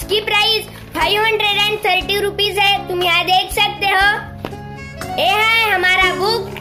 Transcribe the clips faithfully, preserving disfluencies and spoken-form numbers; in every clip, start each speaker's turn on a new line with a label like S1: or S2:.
S1: इसकी price five hundred and thirty rupees है। तुम यहाँ देख सकते हो। ये है हमारा बुक।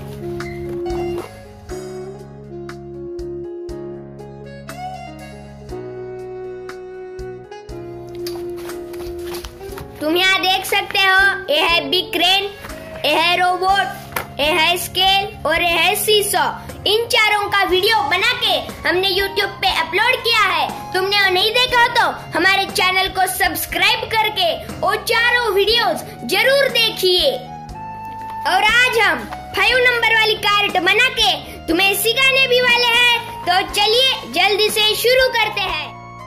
S1: तुम यहाँ देख सकते हो। ये है बिग क्रेन, ये है रोबोट, ये है स्केल और ये है सीसॉ। इन चारों का वीडियो बना के हमने यूट्यूब पे अपलोड किया है। तुमने वो नहीं देखा तो हमारे चैनल को सब्सक्राइब करके वो चारों वीडियोस जरूर देखिए। और आज हम फाइव नंबर वाली कार्ड बना के तुम्हें सिखाने भी वाले हैं। तो चलिए जल्दी से शुरू करते हैं।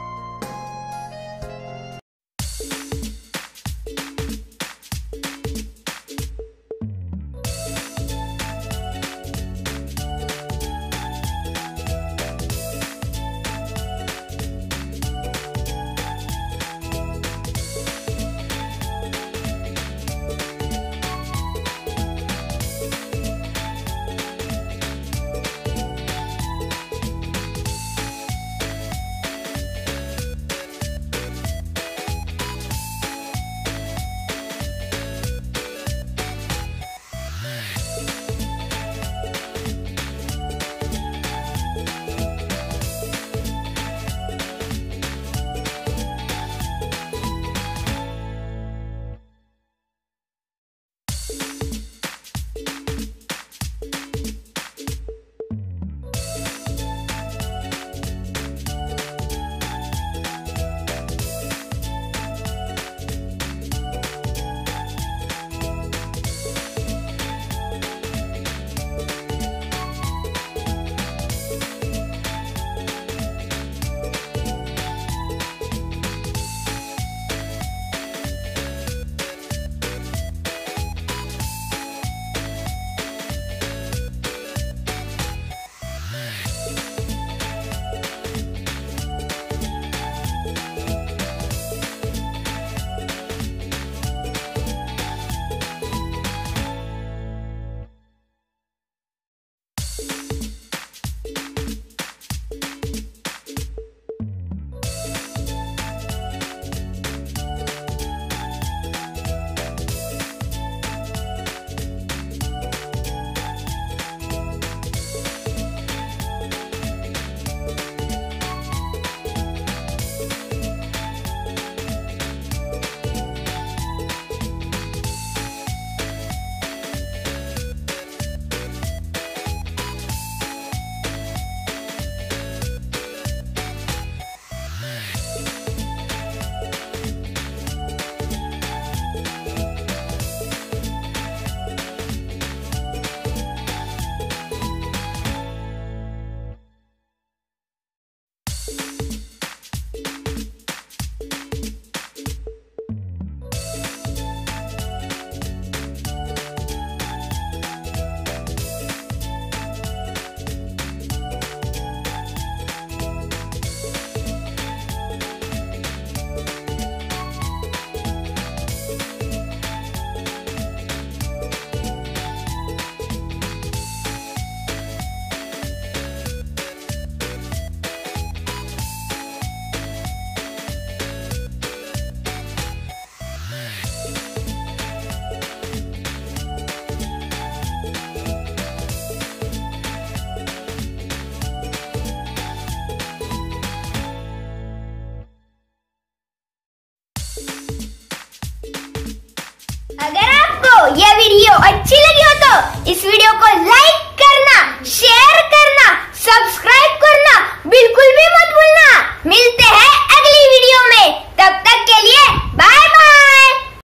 S1: अगर आपको यह वीडियो अच्छी लगी हो तो इस वीडियो को लाइक करना, शेयर करना